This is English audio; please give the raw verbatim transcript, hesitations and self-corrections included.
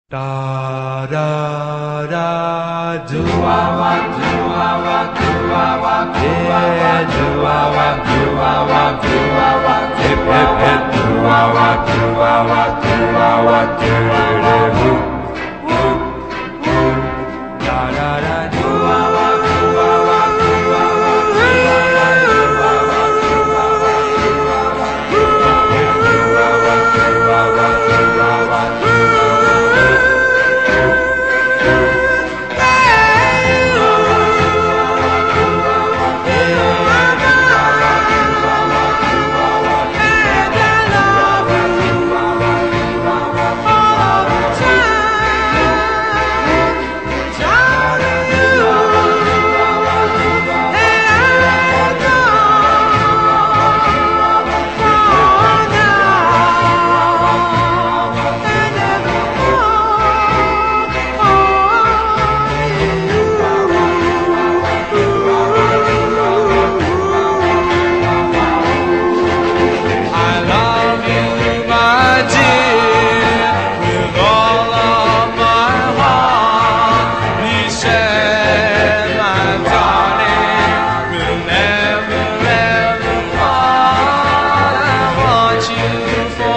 Da da da do wah wah do wah wah do wah wah do wah wah do wah wah do wah wah do wah wah hip hip hip do wah wah do wah wah do wah wah do do do woo woo da da da do wah wah do wah wah do wah wah do wah wah do wah wah do wah wah do wah wah hip hip do wah wah do wah wah do wah wah do for